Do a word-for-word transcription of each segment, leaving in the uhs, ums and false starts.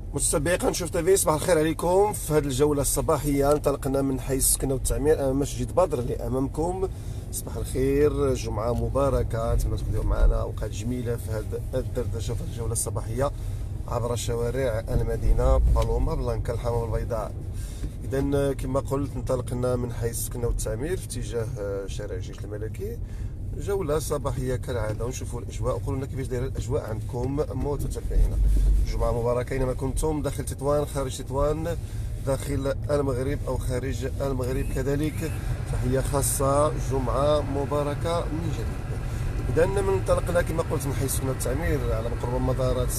متابعي قناه شوف تيفي، صباح الخير عليكم. في هذه الجوله الصباحيه انطلقنا من حي السكنه والتعمير امام مسجد بدر اللي امامكم. صباح الخير، جمعه مباركه، نتمنى تقضيو معنا اوقات جميله في هذه الدردشه في الجوله الصباحيه عبر شوارع المدينه بالوما بلانكا الحمام البيضاء. اذا كما قلت انطلقنا من حي السكنه والتعمير في اتجاه شارع الجيش الملكي. جولة صباحية كالعادة ونشوفوا الأجواء وقولوا لنا كيفاش دايرة الأجواء عندكم متابعينا. جمعة مباركة أينما كنتم، داخل تطوان خارج تطوان، داخل المغرب أو خارج المغرب كذلك. تحية خاصة، جمعة مباركة من جديد. إذا من انطلقنا كما قلت من حي السكنة والتعمير على مقرب مدارات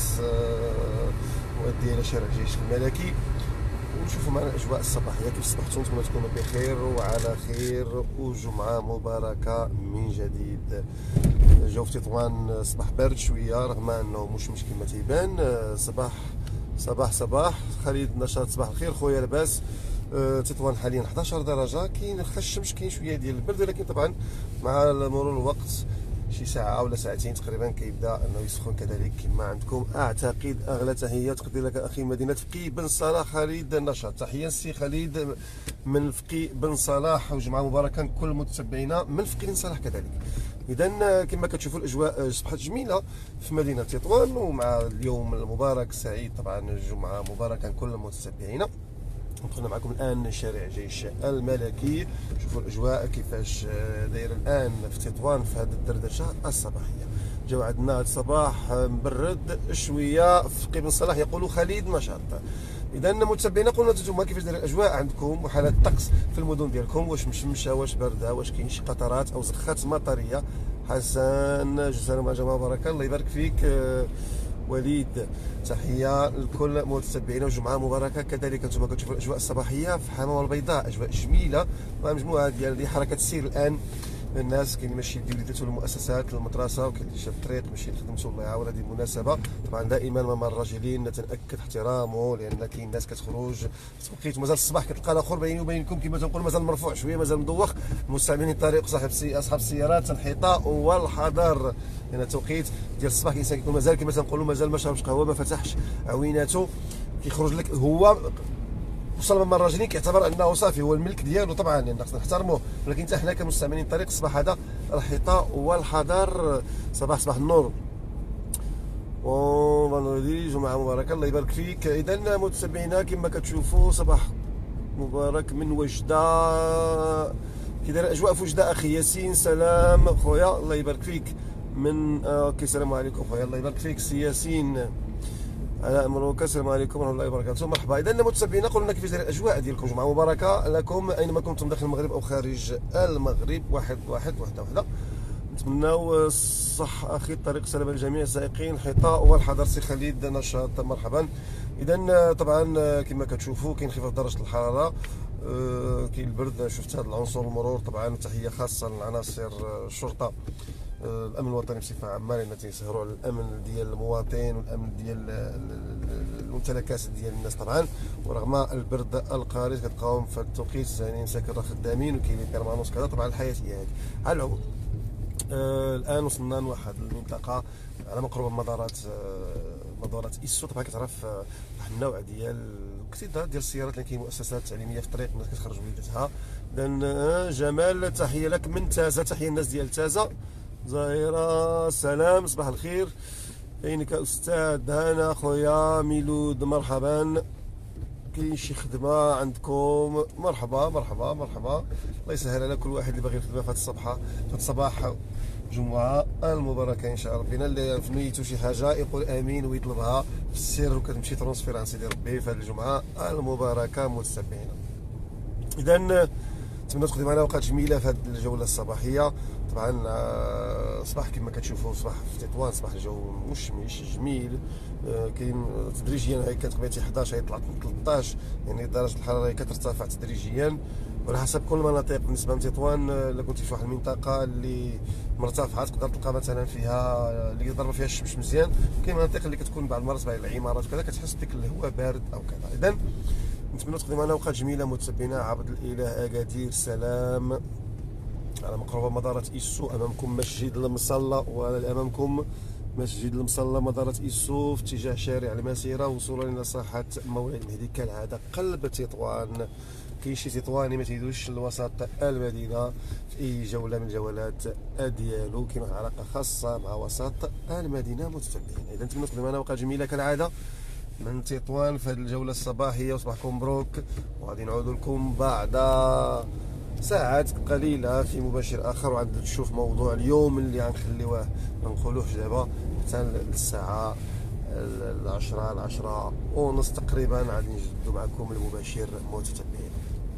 مؤدية إلى شارع الجيش الملكي، ونشوفوا معنا الاجواء الصباحيه كيف صبحتوا. نتمنى تكونوا بخير وعلى خير وجمعه مباركه من جديد. الجو في تطوان صباح بارد شويه رغم انه مش مش كما تيبان. صباح صباح صباح خالد، نشاط صباح الخير خويا لاباس. تطوان حاليا أحد عشر درجه، كاين خا الشمس، كاين شويه ديال البرد، ولكن طبعا مع مرور الوقت شي ساعة ولا ساعتين تقريبا كيبدا انه يسخن كذلك كما عندكم. اعتقد اغلى تحيات تقدر لك اخي مدينة فقي بن صلاح خالد النشاط. تحية سي خالد من فقي بن صلاح، وجمعة مباركة كل متابعينا من فقي بن صلاح كذلك. اذا كما كتشوفوا الاجواء اصبحت جميلة في مدينة تطوان، ومع اليوم المبارك سعيد طبعا، جمعة مباركة كل متابعينا. دخلنا معكم الان شارع جيش الملكي، شوفوا الاجواء كيفاش دايره الان في تطوان في هذه الدردشه الصباحيه. جو عندنا هذا الصباح مبرد شويه في بن صلاح، يقولوا خليد نشاط. اذا متابعينا قولوا لنا نتوما كيفاش دايره الاجواء عندكم وحاله الطقس في المدن ديالكم، واش مشمشه، واش بارده، واش كاين شي قطرات او زخات مطريه. حسن جزانا مع جماعه بركه، الله يبارك فيك. وليد تحيه لكل متابعينا وجمعه مباركه كذلك. انتم كتشوفوا الاجواء الصباحيه في حمام البيضاء، اجواء جميله مع مجموعه ديال حركه السير الان. الناس كاين اللي ماشي يديو وليداتو للمؤسسات للمدرسه، وكاين اللي شاد الطريق ماشي لخدمته، الله يعاون. هذه المناسبه طبعا دائما مع الراجلين نتاكد احترامه، لان كاين ناس كتخرج في توقيت مازال الصباح كتلقى الاخر بيني وبينكم كما تنقول مازال مرفوع شويه، مازال مدوخ. المستعملين الطريق صاحب السي اصحاب السيارات الحيطه والحذر، لان يعني التوقيت ديال الصباح الانسان كيكون مازال كما تنقولوا مازال ما شربش قهوه، ما فتحش عويناته، كيخرج لك هو وصل من الراجلين كيعتبر انه صافي هو الملك ديالو طبعا، لان خصنا نحترموه. ولكن حتى حنا كمستعملين الطريق الصباح هذا الحيطه والحذر. صباح صباح النور وفانودي، جمعه مباركه، الله يبارك فيك. اذا متابعينا كما كتشوفوا صباح مبارك من وجده. كي داير الاجواء في وجده اخي ياسين؟ سلام خويا، الله يبارك فيك. من اوكي السلام عليكم خويا، الله يبارك فيك سي ياسين. على امرك، السلام عليكم ورحمه الله وبركاته، مرحبا. اذا متابعينا قولوا لنا كيفاش داير الاجواء ديالكم. جمعه مباركه لكم اينما كنتم داخل المغرب او خارج المغرب. واحد واحد وحده وحده. نتمناو الصح اخي، الطريق سلامه لجميع السائقين، الحيطه والحذر سي خالد نشاط، مرحبا. اذا طبعا كما كتشوفوا كاين انخفاض درجه الحراره، كاين البرد. شفت هذا العنصر المرور طبعا، تحيه خاصه لعناصر الشرطه الامن الوطني بصفه عامه، لان تيسهروا على الامن ديال المواطن والامن ديال الممتلكات ديال الناس طبعا. ورغم البرد القارس كتلقاهم في هذا التوقيت يعني ساكن راه خدامين وكاينين بيرمانوس كذا. طبعا الحياه هي هذه. على العموم آه الان وصلنا لواحد المنطقه على مقرب مدارات آه مدارات إيسو. طبعا كتعرف آه واحد النوع ديال الاكتظاظ ديال السيارات، اللي كاين مؤسسات تعليميه في الطريق، الناس كتخرج وليداتها. اذا آه جمال تحيه لك من تازه، تحيه الناس ديال تازه. زهيرة سلام صباح الخير، كاينك استاذ هنا خويا ميلود، مرحبا. كاين شي خدمه عندكم؟ مرحبا مرحبا مرحبا، الله يسهل على كل واحد اللي باغي الخدمه في هذا الصباح في هذا الصباح جمعه المباركه ان شاء ربنا. اللي في نيته شي حاجه يقول امين ويطلبها في السر، وكتمشي ترونسفير عن سيدي ربي في هذه الجمعه المباركه متابعينا. اذا نتمنى تقضي معنا اوقات جميله في هذه الجوله الصباحيه. طبعا صباح كما كتشوفوا صباح في تطوان صباح الجو مشمش جميل. كاين تدريجيا هي كانت قبيله أحد عشر طلعت من ثلاثطاش، يعني درجه الحراره كترتفع تدريجيا وعلى حسب كل المناطق. بالنسبه لتطوان الا كنتي في واحد المنطقه اللي مرتفعه تقدر تلقى مثلا فيها اللي ضربه فيها الشمس مزيان، كاين مناطق اللي كتكون بعض المرات بعض العمارات وكذا كتحس ديك الهواء بارد او كذا. اذا نتمنى تقضي معنا اوقات جميله متابعينا. عبد الاله اكادير سلام على مقربه مدارة إيسو، امامكم مسجد المصلى وامامكم مسجد المصلى مدارة إيسو في اتجاه شارع المسيرة وصولا إلى ساحة مولاي المهدي كالعادة قلب تطوان. كاين شي تطواني ما تيدوش لوسط المدينة في أي جولة من الجولات ديالو، كاين واحد العلاقة خاصة مع وسط المدينة متتبعين. إذا نتمنى تقدم معنا أوقات جميلة كالعادة من تطوان في هذه الجولة الصباحية، وصباحكم مبروك. وغادي نعود لكم بعد ساعات قليلة في مباشر آخر، وغادي تشوف موضوع اليوم اللي غنخليوه ما نقولوش دابا حتى للساعة العشرة العشرة ونص تقريبا غادي نجدو معكم المباشر متتبعين.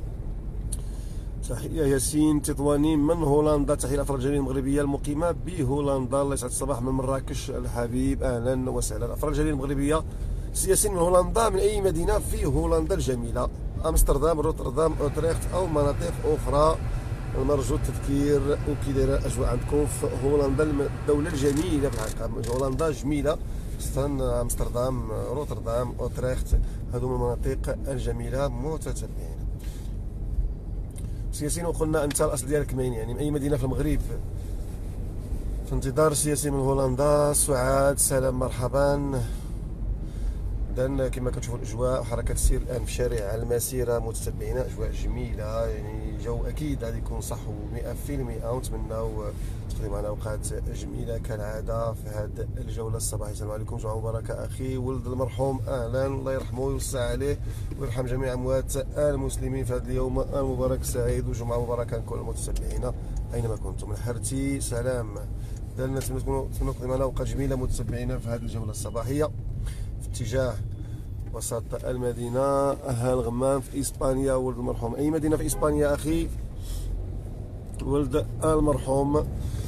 تحية ياسين تطواني من هولندا، تحية الأفراد الجالية المغربية المقيمة بهولندا. الله يسعد الصباح من مراكش الحبيب، أهلا وسهلا. الأفراد الجالية المغربية سي ياسين من هولندا، من أي مدينة في هولندا الجميلة؟ أمستردام، روتردام، أوتريخت أو مناطق أخرى؟ نرجو التذكير وكي دايره الأجواء عندكم في هولندا، الدولة الجميلة بالحقيقة. هولندا جميلة، خاصة أمستردام، روتردام، أوتريخت، هذو من المناطق الجميلة متتبعين. سياسيين وقلنا انت الاصل ديالك منين؟ يعني من اي مدينه في المغرب؟ في انتظار سياسي من هولندا. سعاد سلام مرحبا. اذا كما كتشوفوا الاجواء وحركه السير الان في شارع المسيره متتبعين، اجواء جميله، يعني جو اكيد غادي يكون صح مئة في المئة، ونتمناو تقضيو معنا اوقات جميله كالعاده في هذه الجوله الصباحيه. السلام عليكم، جمعه مباركه اخي ولد المرحوم، اهلا، الله يرحمه ويوسع عليه ويرحم جميع اموات المسلمين في هذا اليوم المبارك السعيد، وجمعه مباركه لكل المتتبعين اينما كنتم. من حرتي سلام. اذا نتمنى تكونوا تقضيو معنا اوقات جميله متتبعين في هذه الجوله الصباحيه في اتجاه وسط المدينة. أهل غمام في إسبانيا، ولد المرحوم. أي مدينة في إسبانيا أخي ولد المرحوم؟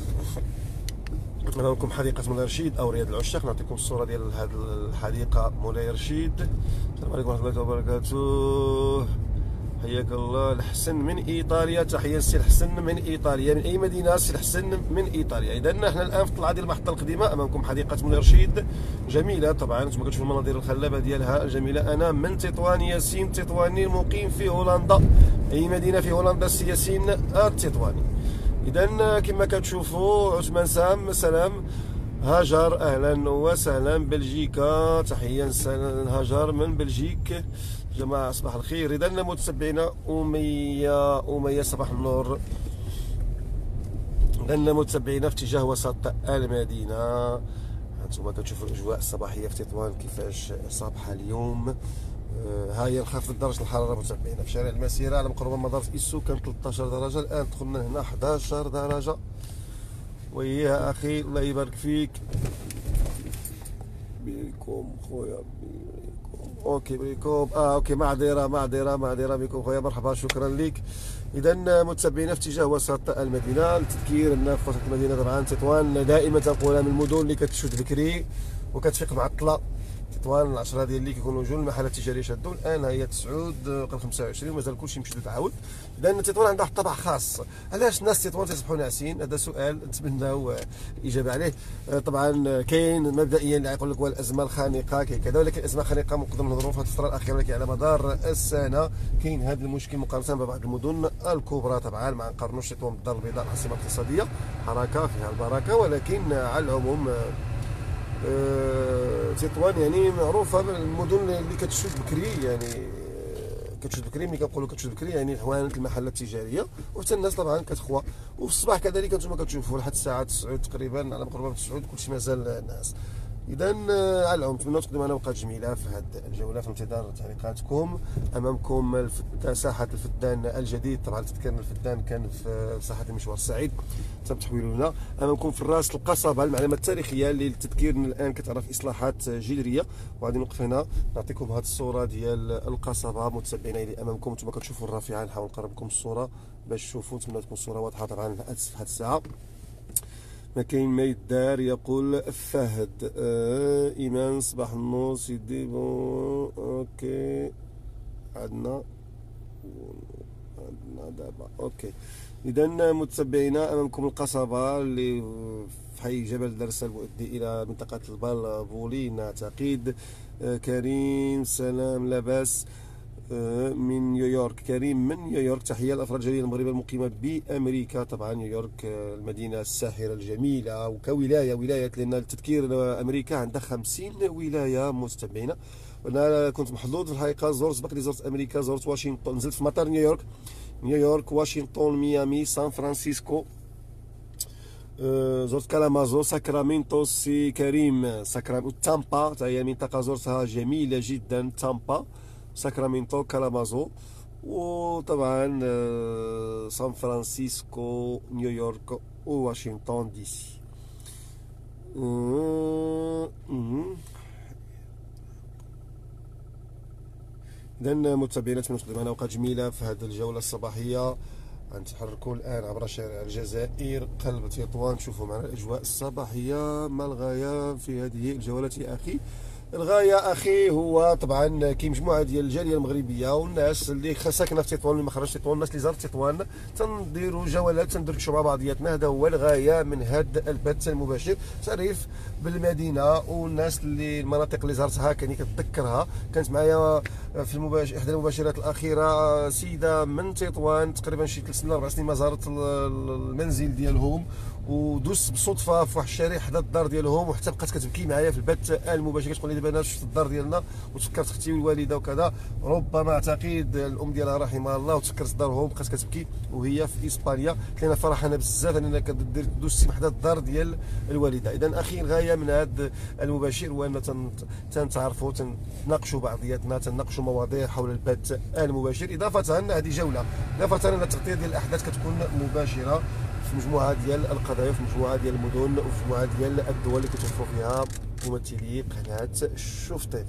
نعطيكم لكم حديقة مولاي رشيد أو رياض العشاق، نعطيكم الصورة ديال هذه الحديقة مولاي رشيد. السلام عليكم ورحمة الله وبركاته، حياك الله. الحسن من ايطاليا، تحيه السي الحسن من ايطاليا. من اي مدينه السي الحسن؟ من ايطاليا. اذا احنا الان في الطلعه ديال المحطه القديمه، امامكم حديقه مولاي رشيد جميله طبعا، انتم كتشوفوا المناظر الخلابه ديالها جميله. انا من تطوان، ياسين تطواني مقيم في هولندا. اي مدينه في هولندا السي ياسين التطواني؟ اذا كما كتشوفوا عثمان سام سلام. هاجر اهلا وسهلا. بلجيكا، تحيه هاجر من بلجيك. جماعة صباح الخير. إذا متتبعينا أمية أمية صباح النور. إذا متتبعينا في اتجاه وسط المدينة، هانتوما كتشوفوا الأجواء الصباحية في تطوان كيفاش صابحة اليوم. آه ها هي انخفضت درجة الحرارة متتبعينا في شارع المسيرة على مقربة مدارة إيسو كانت ثلاثة عشر درجة، الآن دخلنا هنا أحد عشر درجة. ويا أخي الله يبارك فيك. بكم خويا اوكي بكم اه اوكي معذره معذره معذره بكم خويا، مرحبا شكرا لك. اذا متتبعينا في اتجاه وسط المدينه. التذكير ان في وسط المدينه طبعا تطوان دائما تنقولها من المدن اللي كتشد بكري وكتفيق معطله. تطوان العشرة ديال اللي كيكونوا جوج المحلات التجاريه شادوا، الان هي تسعود قبل خمسة وعشرين ومازال كلشي مشدود عاود. لان تطوان عندها واحد الطبع خاص. علاش الناس تطوان تصبحوا ناعسين؟ هذا سؤال نتمناو الاجابه عليه. طبعا كاين مبدئيا اللي يقول لك الازمه الخانقه كاين كذا، ولكن الازمه الخانقه نقدروا نهضروا في هذه الفتره الاخيره، ولكن على مدار السنه كاين هذا المشكل مقارنه ببعض المدن الكبرى. طبعا ما نقارنوش تطوان بالدار البيضاء العاصمه الاقتصاديه، حركه فيها البركه، ولكن على العموم تطوان يعني معروفه بالمدن اللي كتشد بكري، يعني كتشد بكري. ملي كنقولوا كتشد بكري يعني حوانت المحلات التجاريه، وحتى الناس طبعا كتخوى. وفي الصباح كذلك انتم كتشوفوا لحد الساعه تسعود تقريبا على مقربه تسعود كلشي مازال الناس. اذا على العموم نتمنى تقدموا معنا اوقات جميله في هذه الجوله، في انتظار تعليقاتكم. امامكم الفت... ساحه الفدان الجديد، طبعا تذكرنا الفدان كان في ساحه المشوار السعيد تم تحويله لنا. امامكم في الراس القصبه، المعلمه التاريخيه اللي للتذكير الان كتعرف اصلاحات جذريه، وغادي نوقف هنا نعطيكم هذه الصوره ديال القصبه متتبعينا اللي امامكم. انتم كتشوفوا الرافعه، نحاول نقرب لكم الصوره باش تشوفوا، نتمنى تكون الصوره واضحه. طبعا في هذه الساعه ما كاين ما يدار، يقول فهد. آه ايمان صباح النور سيدي. بون اوكي عندنا عندنا دابا اوكي. اذا متتبعينا امامكم القصبه اللي في حي جبل درسه المؤدي الى منطقه البالبولين اعتقد. آه كريم سلام لاباس. من نيويورك. كريم من نيويورك، تحية للأفراد الجالية المغربية المقيمة بأمريكا. طبعا نيويورك المدينة الساحرة الجميلة، وكولاية ولاية، لأن التذكير أمريكا عندها خمسين ولاية متتبعين. أنا كنت محظوظ في الحقيقة، زرت بقدي زرت أمريكا، زرت واشنطن، نزلت في مطار نيويورك، نيويورك واشنطن ميامي سان فرانسيسكو، زرت كالامازو ساكرامنتو. سي كريم ساكرامنتو تامبا، حتى هي منطقة زرتها جميلة جدا، تامبا ساكرامنتو كالامازو. وطبعا سان فرانسيسكو نيويورك وواشنطن دي سي. إذا متابعينا، نتمنى تقدموا معنا اوقات جميله في هذه الجوله الصباحيه. غنتحركوا الان عبر شارع الجزائر قلب تطوان، نشوفوا معنا الاجواء الصباحيه. ما الغايه في هذه الجوله يا اخي؟ الغايه اخي هو طبعا كاين مجموعه ديال الجاليه المغربيه والناس اللي ساكنه في تطوان، اللي ما خرجش تطوان، الناس اللي زارت تطوان، تنديروا جولات، تندردشوا مع بعضياتنا. هذا هو الغايه من هذا البث المباشر، تعريف بالمدينه والناس اللي المناطق اللي زارتها كاني كتذكرها. كانت معايا في المباشر احدى المباشرات الاخيره سيده من تطوان، تقريبا شي ثلاث سنين اربع سنين ما زارت المنزل ديالهم، ودوزت بالصدفه في واحد الشارع حدا الدار ديالهم، وحتى بقات كتبكي معايا في البث المباشر، كتقول لي دابا انا شفت الدار ديالنا وتفكرت اختي والوالده وكذا. ربما اعتقد الام ديالها رحمها الله، وتفكرت دارهم بقات كتبكي وهي في اسبانيا. كاينه فرحانه بزاف اننا كدير دوزتي حدا الدار ديال الوالده. اذا اخي الغايه من هذا المباشر هو ان تنتعرفوا، تناقشوا بعضياتنا، تناقشوا مواضيع حول البث المباشر. اضافه هذه جوله، اضافه ان التغطيه ديال الاحداث كتكون مباشره في مجموعه ديال القضايا، في مجموعه ديال المدن، وفي مجموعه ديال الدول اللي كتوفروا فيها ممثلي قناه شوف تيفي.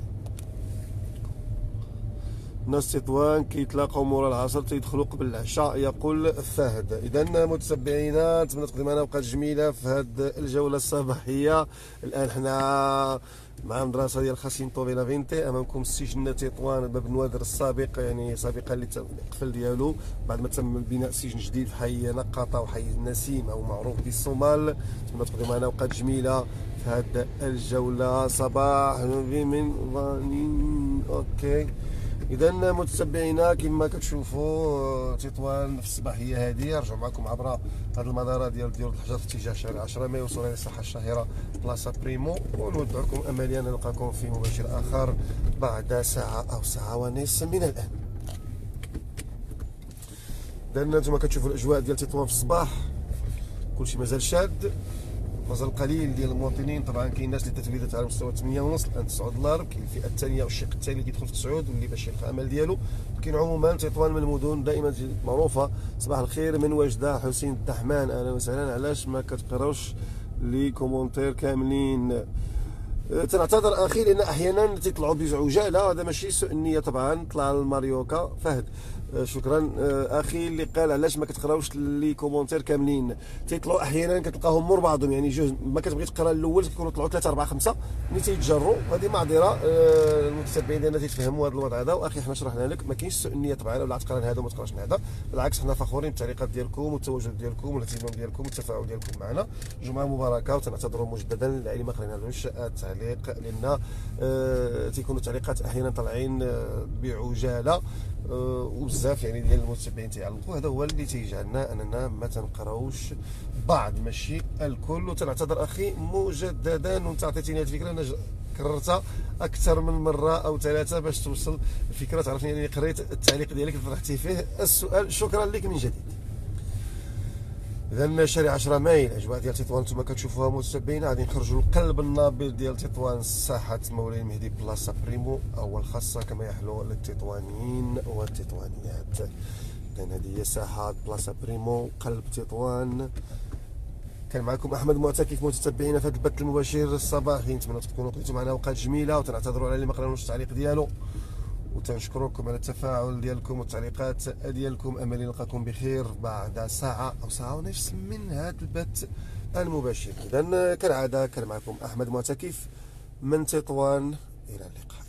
ناس تطوان كيتلاقاو مورا العصر تيدخلوا قبل العشاء، يقول فهد. اذا متتبعينا، نتمنى تقدم معنا اوقات جميله في هذه الجوله الصباحيه. الان حنا مع المدرسه ديال خاسينتو بينافينتي، امامكم سجن تطوان باب نوادر السابق، يعني سابقا اللي قفل ديالو بعد ما تم بناء سجن جديد في حي نقطه وحي النسيم او معروف بالصومال. نتمنى تقدم معنا اوقات جميله في هذه الجوله صباح من ظنين. اوكي، اذا متتبعينا كما كتشوفوا تطوان في الصباحيه هذه، رجعوا معكم عبر هذه المداره ديال ديال الحجر في اتجاه شارع عشرة ماي، وصولا للساحه الشهيره بلاصه بريمو. ونودعكم امليا نلقاكم في مباشر اخر بعد ساعه او ساعه ونصف من الان. اذا انتم كتشوفوا الاجواء ديال تطوان في الصباح، كلشي مازال شاد، مازال قليل ديال المواطنين. طبعا كاين الناس اللي تتولدت على مستوى ثمانية ونص الان تسعة دولار، كاين الفئه الثانيه والشق الثاني اللي كيدخل في تسعود واللي باش يلقى امل ديالو. كاين عموما تطوان من المدن دائما معروفه. صباح الخير من وجده، حسين الدحمان، اهلا وسهلا. علاش ما كتقراوش لي كومونتير كاملين؟ تنعتذر اخي لان احيانا تيطلعوا بعجاله، هذا ماشي سوء النيه طبعا. طلع الماريوكا فهد، شكرا اخي اللي قال علاش ما كتقراوش لي كومونتير كاملين. تيطلعوا احيانا كتلقاهم مور بعضهم، يعني جوج ما كتبغي تقرا الاول كيكونوا طلعوا ثلاثه اربعه خمسه ملي تيتجروا. هذه معذره، المتتبعين ديالنا تيتفهموا هذا الوضع هذا. واخي حنا شرحنا لك ما كاينش سوء النيه طبعا، ولا تقرا هذا وما تقراش هذا، بالعكس حنا فخورين بالتعليقات ديالكم والتواجد ديالكم والاهتمام ديالكم والتفاعل ديالكم معنا. جمعه مباركه، وتنعتذروا مجددا اللي ما قرينالوش التعليق، لان آه تيكونوا التعليقات احيانا طالعين آه بعجاله آه وبزاف يعني ديال المتابعين تيعلقوا. هذا هو اللي تيجعلنا اننا ما تنقراوش بعض ماشي الكل. وتنعتذر اخي مجددا، وانت عطيتيني هذه الفكره انا كررتها اكثر من مره او ثلاثه باش توصل الفكره، تعرفني انني قريت التعليق ديالك طرحتي فيه السؤال. شكرا لك من جديد. اذا شارع عشرة ماي، الاجواء ديال تطوان نتوما كتشوفوها متتبعين. غادي نخرجوا للقلب النابض ديال تطوان، ساحه مولاي المهدي بلاصه بريمو، اول خاصه كما يحلو للتطوانيين والتطوانيات. اذا هذه هي ساحه بلاصه بريمو قلب تطوان. كان معكم احمد معتكف متتبعين في هذا البث المباشر الصباحي. نتمنى تكونوا قضيتوا معنا اوقات جميله، وتنعتذروا على اللي ما قرانوش التعليق ديالو، وتنشكركم على التفاعل ديالكم والتعليقات ديالكم. املي نلقاكم بخير بعد ساعه او ساعه ونصف من هذا البث المباشر. اذا كالعاده كان معكم احمد معتكف من تطوان، الى اللقاء.